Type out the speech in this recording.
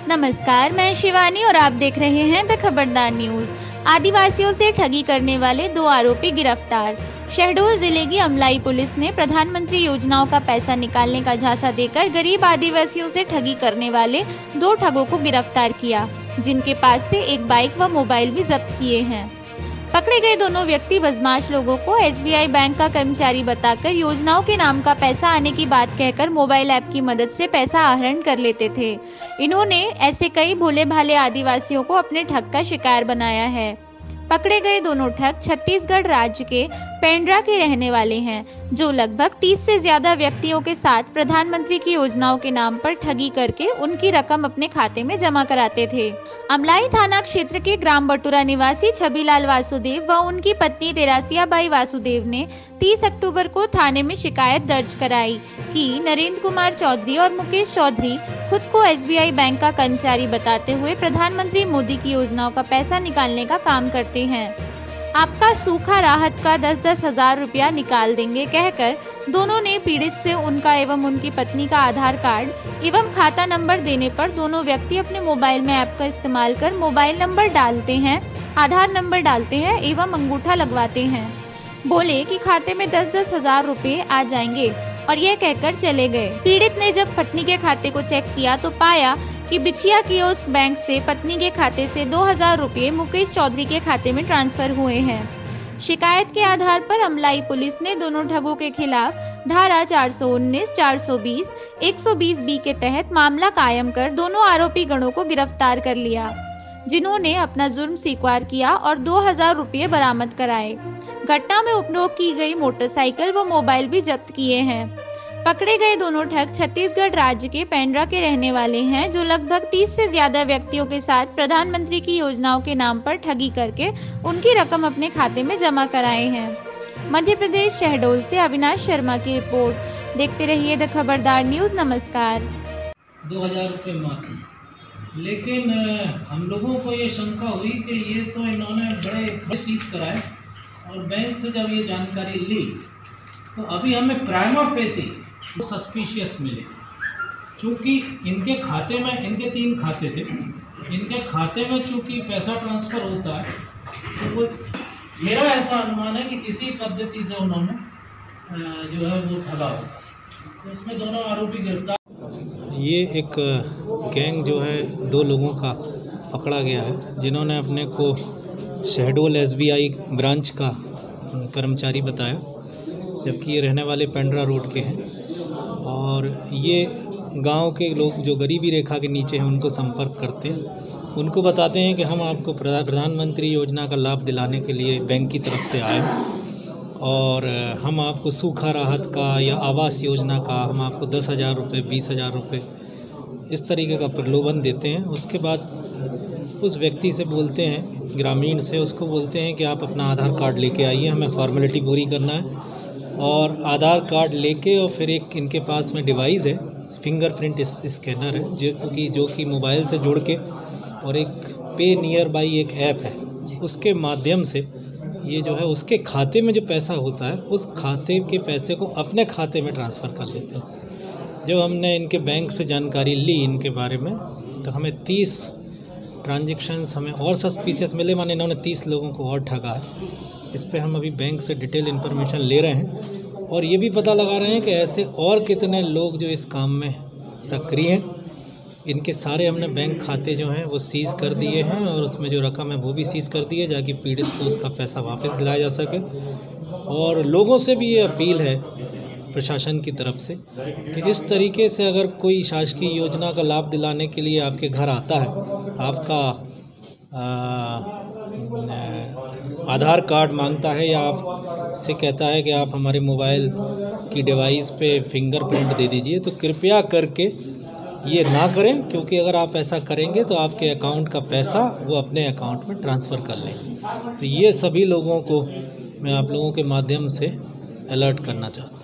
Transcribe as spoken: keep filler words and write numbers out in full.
नमस्कार, मैं शिवानी और आप देख रहे हैं द खबरदार न्यूज। आदिवासियों से ठगी करने वाले दो आरोपी गिरफ्तार। शहडोल जिले की अमलाई पुलिस ने प्रधानमंत्री योजनाओं का पैसा निकालने का झांसा देकर गरीब आदिवासियों से ठगी करने वाले दो ठगों को गिरफ्तार किया, जिनके पास से एक बाइक व मोबाइल भी जब्त किए हैं। पकड़े गए दोनों व्यक्ति बदमाश लोगों को एस बी आई बैंक का कर्मचारी बताकर योजनाओं के नाम का पैसा आने की बात कहकर मोबाइल ऐप की मदद से पैसा आहरण कर लेते थे। इन्होंने ऐसे कई भोले भाले आदिवासियों को अपने ठग का शिकार बनाया है। पकड़े गए दोनों ठग छत्तीसगढ़ राज्य के पेंड्रा के रहने वाले हैं, जो लगभग तीस से ज्यादा व्यक्तियों के साथ प्रधानमंत्री की योजनाओं के नाम पर ठगी करके उनकी रकम अपने खाते में जमा कराते थे। अमलाई थाना क्षेत्र के ग्राम बटुरा निवासी छबीलाल वासुदेव व उनकी पत्नी तेरासिया बाई वासुदेव ने तीस अक्टूबर को थाने में शिकायत दर्ज कराई कि नरेंद्र कुमार चौधरी और मुकेश चौधरी खुद को एस बी आई बैंक का कर्मचारी बताते हुए प्रधानमंत्री मोदी की योजनाओं का पैसा निकालने का काम करते हैं। आपका सूखा राहत का दस दस हजार रुपया निकाल देंगे कहकर दोनों ने पीड़ित से उनका एवं उनकी पत्नी का आधार कार्ड एवं खाता नंबर देने पर दोनों व्यक्ति अपने मोबाइल में ऐप का इस्तेमाल कर मोबाइल नंबर डालते हैं, आधार नंबर डालते हैं एवं अंगूठा लगवाते हैं। बोले कि खाते में दस दस हजार रुपये आ जाएंगे और यह कहकर चले गए। पीड़ित ने जब पत्नी के खाते को चेक किया तो पाया कि बिछिया कियोस्क बैंक से पत्नी के खाते से दो हजार रुपये मुकेश चौधरी के खाते में ट्रांसफर हुए हैं। शिकायत के आधार पर अमलाई पुलिस ने दोनों ठगों के खिलाफ धारा चार सौ उन्नीस, चार सौ बीस, एक सौ बीस बी के तहत मामला कायम कर दोनों आरोपी गणों को गिरफ्तार कर लिया, जिन्होंने अपना जुर्म स्वीकार किया और दो हजार रुपये बरामद कराए। घटना में उपयोग की गई मोटरसाइकिल व मोबाइल भी जब्त किए हैं। पकड़े गए दोनों ठग छत्तीसगढ़ राज्य के पेंड्रा के रहने वाले हैं, जो लगभग तीस से ज्यादा व्यक्तियों के साथ प्रधानमंत्री की योजनाओं के नाम पर ठगी करके उनकी रकम अपने खाते में जमा कराए हैं। मध्य प्रदेश शहडोल से अविनाश शर्मा की रिपोर्ट। देखते रहिए द खबरदार न्यूज। नमस्कार। दो हजार रुपये मात्र, लेकिन हम लोगों को ये शंका हुई कि ये तो इन्होंने बड़े बड़े सीज कराए और बैंक से जब ये जानकारी ली तो अभी हमें प्राइमा फेसी सस्पिशियस मिले। चूँकि इनके खाते में, इनके तीन खाते थे, इनके खाते में चूँकि पैसा ट्रांसफ़र होता है तो वो मेरा ऐसा अनुमान है कि इसी पद्धति से उन्होंने जो है वो ठगा हो। तो उसमें दोनों आरोपी गिरफ्तार। ये एक गैंग जो है दो लोगों का पकड़ा गया है, जिन्होंने अपने को Shahdol S B I branch का कर्मचारी बताया, जबकि ये रहने वाले पेंड्रा रोड के हैं। और ये गांव के लोग जो गरीबी रेखा के नीचे हैं उनको संपर्क करते हैं, उनको बताते हैं कि हम आपको प्रधानमंत्री योजना का लाभ दिलाने के लिए बैंक की तरफ से आए हैं और हम आपको सूखा राहत का या आवास योजना का हम आपको दस हज़ार रुपये, बीस हज़ार रुपये इस तरीके का प्रलोभन देते हैं। उसके बाद उस व्यक्ति से बोलते हैं, ग्रामीण से उसको बोलते हैं कि आप अपना आधार कार्ड लेके आइए, हमें फॉर्मेलिटी पूरी करना है। और आधार कार्ड लेके और फिर एक इनके पास में डिवाइस है, फिंगरप्रिंट स्कैनर है, जो कि जो कि मोबाइल से जुड़ के, और एक पे नियर बाई एक ऐप है, उसके माध्यम से ये जो है उसके खाते में जो पैसा होता है उस खाते के पैसे को अपने खाते में ट्रांसफ़र कर देते हैं। जब हमने इनके बैंक से जानकारी ली इनके बारे में तो हमें तीस ट्रांजेक्शन्स हमें और सस्पिशियस मिले, माने इन्होंने तीस लोगों को और ठगा है। इस पे हम अभी बैंक से डिटेल इन्फॉर्मेशन ले रहे हैं और ये भी पता लगा रहे हैं कि ऐसे और कितने लोग जो इस काम में सक्रिय हैं। इनके सारे हमने बैंक खाते जो हैं वो सीज़ कर दिए हैं और उसमें जो रकम है वो भी सीज़ कर दी है, ताकि पीड़ित को उसका पैसा वापस दिलाया जा सके। और लोगों से भी ये अपील है प्रशासन की तरफ से कि इस तरीके से अगर कोई शासकीय योजना का लाभ दिलाने के लिए आपके घर आता है, आपका आ, आधार कार्ड मांगता है या आप से कहता है कि आप हमारे मोबाइल की डिवाइस पे फिंगरप्रिंट दे दीजिए, तो कृपया करके ये ना करें, क्योंकि अगर आप ऐसा करेंगे तो आपके अकाउंट का पैसा वो अपने अकाउंट में ट्रांसफ़र कर लेंगे। तो ये सभी लोगों को मैं आप लोगों के माध्यम से अलर्ट करना चाहता हूँ।